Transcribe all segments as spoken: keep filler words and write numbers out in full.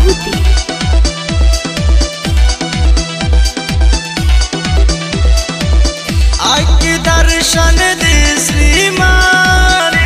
विभूति। आके दर्शन दे श्रीमान,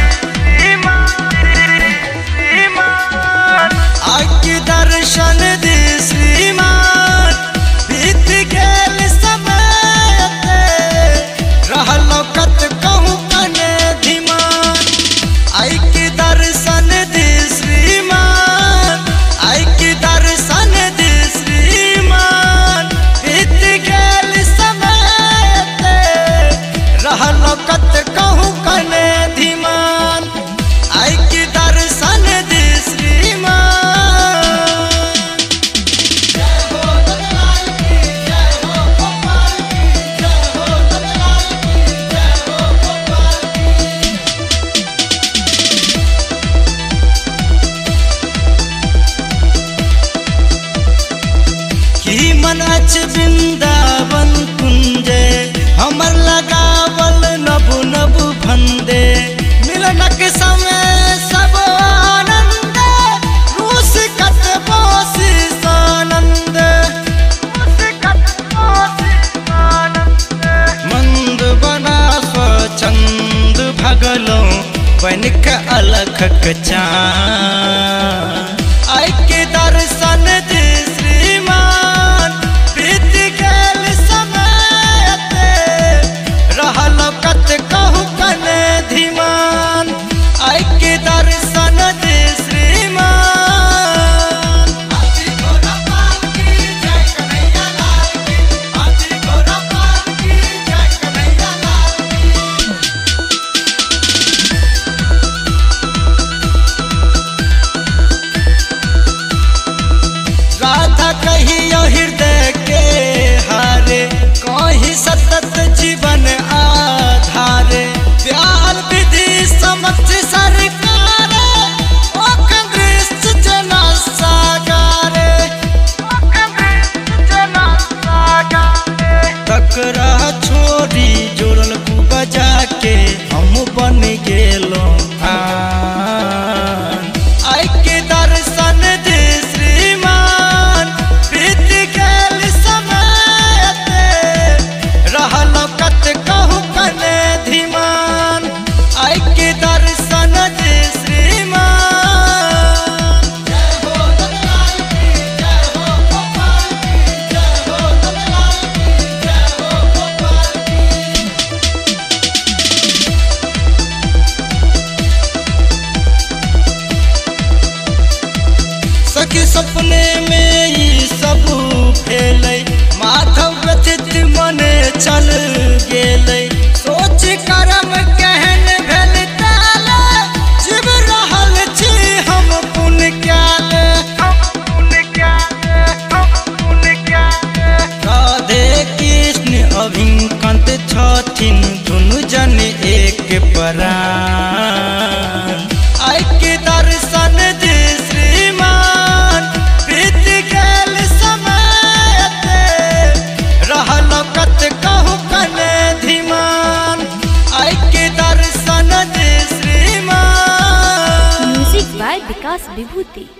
आके दर्शन दे श्रीमान। बीत गेल समय रहलो कत कहूँ कने धीमान। आके दर्शन दे श्रीमान, आके दर्शन दे श्रीमान। बीत गेल समय रहलो कत कहूँ कने धीमान। आके दर्शन दे श्रीमान। की मन अच वृंदावन कुंजे हमर लगावल नबु नबु भंदे। मिलनक समय सब आनंद रूस कत बोसी सानंद। मंद बना स्वचंद भगलो बनिक अलख चान। आके दर्शन दे श्रीमान। बीत गेल समय रहलो कत कहूँ कने धीमान। आके दर्शन दे श्रीमान। हाथी घोड़ा पाल की जय कन्हैया लाल की। हाथी घोड़ा पाल की जय कन्हैया लाल की। राधा कहियो हृदय के हारे, कहीं सतत जीवन आधारे। प्यार विधि समक्ष सरकार, जना सागारे। तकरा छोड़ी जोड़ल बजा के हम बन गेलो आन। आके दर्शन दे श्रीमान। बीत गेल समय रहलो कत कहूँ कने धीमान। आके दर्शन दे श्रीमान। जय हो दलाल की, जय हो गोपाल की, जय हो दलाल की, जय हो गोपाल की। सखी सपने में ही सब भेलै, माधव व्यथित मने चल गेलै। सोच करम केहन भेल ताल, जीव रहल छी हम पुण्य क्याल। राधे कृष्ण अभिंकंत छथिन दुनु जन एक प्राण। आके दर्शन दे श्रीमान। बीत गेल समय रहलो कत कहूँ कने धीमान। आके दर्शन दे श्रीमान। Music by Vikas Vibhuti.